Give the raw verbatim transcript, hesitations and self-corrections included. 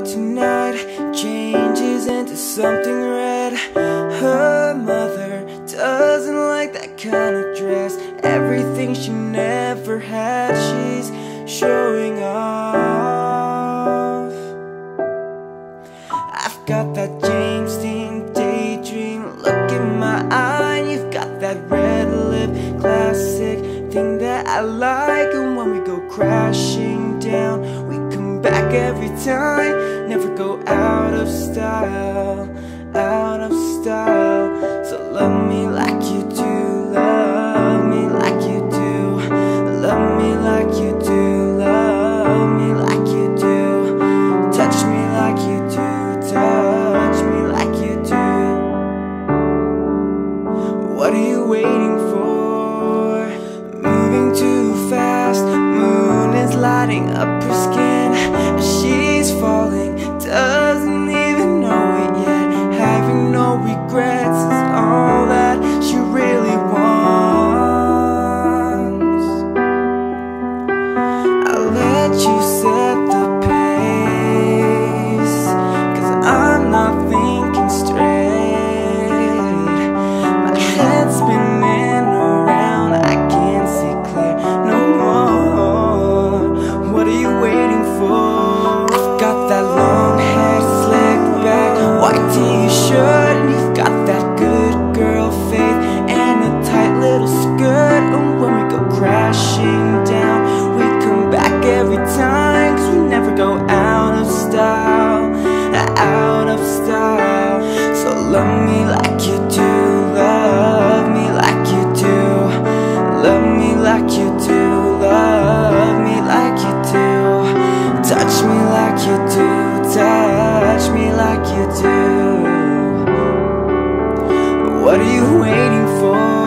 out tonight changes into something red. Her mother doesn't like that kind of dress. Everything she never had, she's showing off. I've got that James Dean daydream look in my eye, and you've got that red lip classic thing that I like. And when we go crashing down, we come back every time. Never go out of style, out of style. So love me like you do, love me like you do, love me like you do, love me like you do, touch me like you do, touch me like you do. What are you waiting for? Moving too fast, moon is lighting up her skin, and she's falling, doesn't even know it yet. Having no regrets is all that she really wants. I'll let you set the pace, 'cause I'm not thinking straight. My head's spinning around, I can't see clear no more. What are you waiting for? I've got that long hair slicked back, white t-shirt, and you've got that good girl faith and a tight little skirt. And when we go crashing down, we come back every time, 'cause we never go out of style, out of style. So love me like you do, love me like you do, love me like you do, love me like you do, touch me like you do, touch me like you do. What are you waiting for?